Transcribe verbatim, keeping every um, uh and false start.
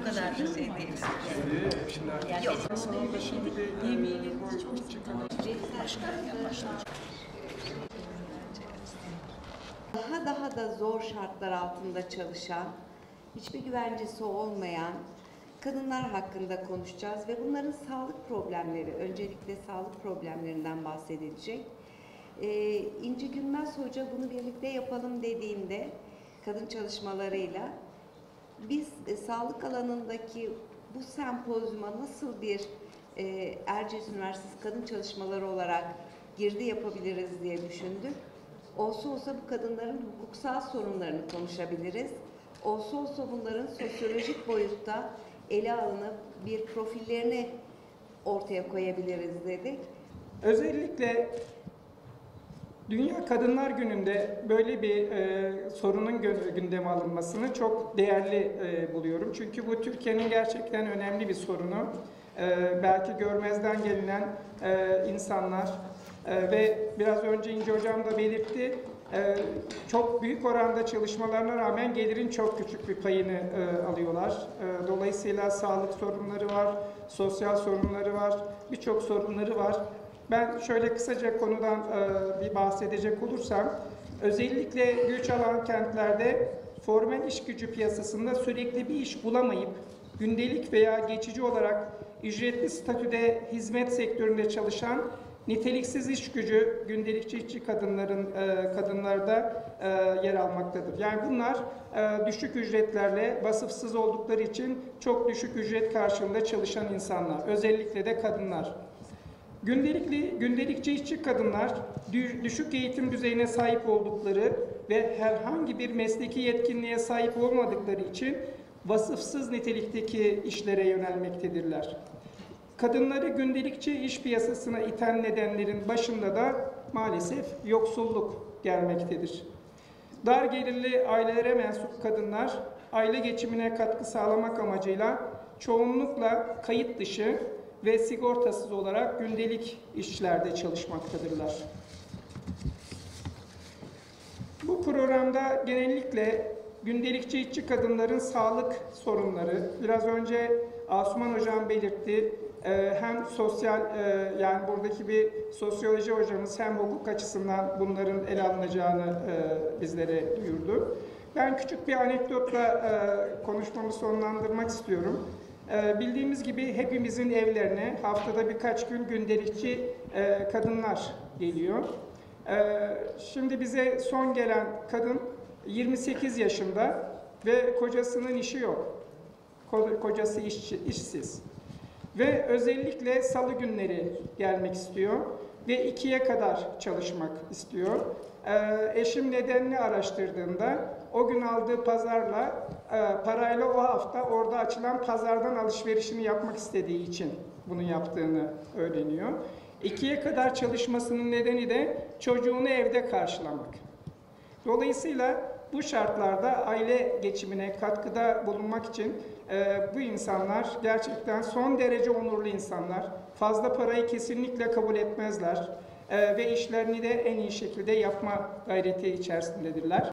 kadar da şey değil. Yok. Salonda şimdi de Yemeğiyle çok çıkan. Daha daha da zor şartlar altında çalışan, hiçbir güvencesi olmayan kadınlar hakkında konuşacağız ve bunların sağlık problemleri, öncelikle sağlık problemlerinden bahsedilecek. Ee, İnci Gülmez Hoca bunu birlikte yapalım dediğinde kadın çalışmalarıyla biz e, sağlık alanındaki bu sempozyuma nasıl bir e, Erciyes Üniversitesi Kadın Çalışmaları olarak girdi yapabiliriz diye düşündük. Olsa olsa bu kadınların hukuksal sorunlarını konuşabiliriz. Olsa olsa bunların sosyolojik boyutta ele alınıp bir profillerini ortaya koyabiliriz dedik. özellikle Dünya Kadınlar Günü'nde böyle bir e, sorunun gündeme alınmasını çok değerli e, buluyorum. Çünkü bu Türkiye'nin gerçekten önemli bir sorunu. E, belki görmezden gelinen e, insanlar e, ve biraz önce İnci Hocam da belirtti, e, çok büyük oranda çalışmalarına rağmen gelirin çok küçük bir payını e, alıyorlar. E, dolayısıyla sağlık sorunları var, sosyal sorunları var, birçok sorunları var. Ben şöyle kısaca konudan e, bir bahsedecek olursam, özellikle göç alan kentlerde formal iş gücü piyasasında sürekli bir iş bulamayıp gündelik veya geçici olarak ücretli statüde hizmet sektöründe çalışan niteliksiz iş gücü gündelikçi işçi kadınların e, kadınlarda e, yer almaktadır. Yani bunlar e, düşük ücretlerle vasıfsız oldukları için çok düşük ücret karşılığında çalışan insanlar, özellikle de kadınlar. Gündelikli, gündelikçi işçi kadınlar düşük eğitim düzeyine sahip oldukları ve herhangi bir mesleki yetkinliğe sahip olmadıkları için vasıfsız nitelikteki işlere yönelmektedirler. Kadınları gündelikçi iş piyasasına iten nedenlerin başında da maalesef yoksulluk gelmektedir. Dar gelirli ailelere mensup kadınlar aile geçimine katkı sağlamak amacıyla çoğunlukla kayıt dışı ve sigortasız olarak gündelik işlerde çalışmaktadırlar. Bu programda genellikle gündelikçi işçi kadınların sağlık sorunları, biraz önce Asuman Hocam belirtti, hem sosyal, yani buradaki bir sosyoloji hocamız hem hukuk açısından bunların ele alınacağını bizlere duyurdu. Ben küçük bir anekdotla konuşmamı sonlandırmak istiyorum. Bildiğimiz gibi hepimizin evlerine haftada birkaç gün gündelikçi kadınlar geliyor. Şimdi bize son gelen kadın yirmi sekiz yaşında ve kocasının işi yok. Kocası işçi, işsiz. Ve özellikle salı günleri gelmek istiyor ve ikiye kadar çalışmak istiyor. Eşim nedenini araştırdığında o gün aldığı pazarla, parayla o hafta orada açılan pazardan alışverişini yapmak istediği için bunu yaptığını öğreniyor. İkiye kadar çalışmasının nedeni de çocuğunu evde karşılamak. Dolayısıyla bu şartlarda aile geçimine katkıda bulunmak için e, bu insanlar gerçekten son derece onurlu insanlar. Fazla parayı kesinlikle kabul etmezler e, ve işlerini de en iyi şekilde yapma gayreti içerisindedirler.